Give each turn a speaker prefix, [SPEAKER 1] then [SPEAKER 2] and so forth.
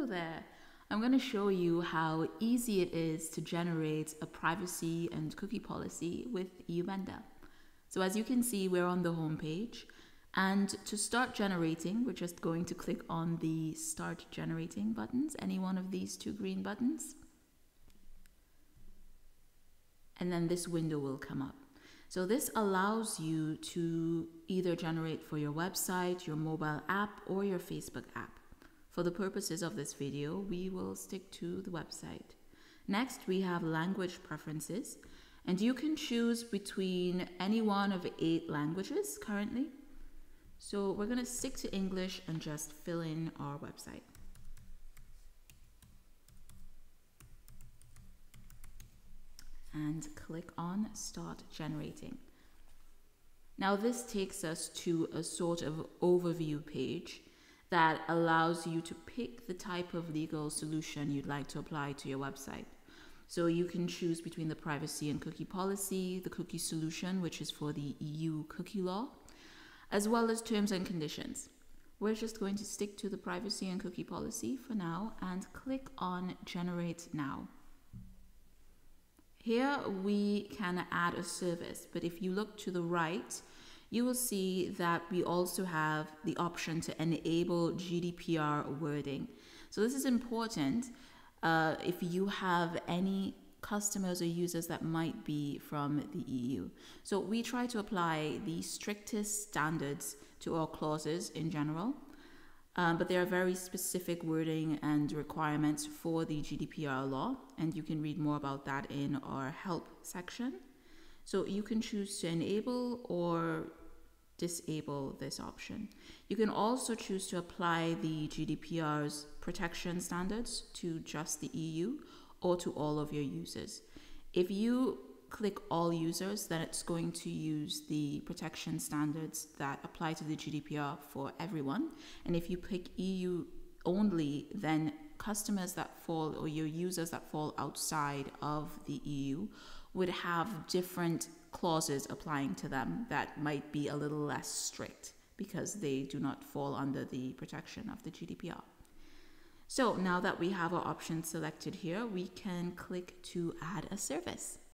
[SPEAKER 1] Hello there. I'm going to show you how easy it is to generate a privacy and cookie policy with iubenda. So as you can see, we're on the home page, and to start generating, we're just going to click on the Start Generating buttons, any one of these two green buttons. And then this window will come up. So this allows you to either generate for your website, your mobile app, or your Facebook app. For the purposes of this video, we will stick to the website. Next, we have language preferences, and you can choose between any one of 8 languages currently. So we're going to stick to English and just fill in our website. And click on Start Generating. Now this takes us to a sort of overview page that allows you to pick the type of legal solution you'd like to apply to your website. So you can choose between the privacy and cookie policy, the cookie solution, which is for the EU cookie law, as well as terms and conditions. We're just going to stick to the privacy and cookie policy for now and click on Generate Now. Here we can add a service, but if you look to the right, you will see that we also have the option to enable GDPR wording. So this is important if you have any customers or users that might be from the EU. So we try to apply the strictest standards to our clauses in general. But there are very specific wording and requirements for the GDPR law, and you can read more about that in our help section. So you can choose to enable or disable this option. You can also choose to apply the GDPR's protection standards to just the EU or to all of your users. If you click all users, then it's going to use the protection standards that apply to the GDPR for everyone. And if you pick EU only, then customers that fall, or your users that fall outside of the EU, would have different clauses applying to them that might be a little less strict because they do not fall under the protection of the GDPR. So now that we have our options selected here, we can click to add a service.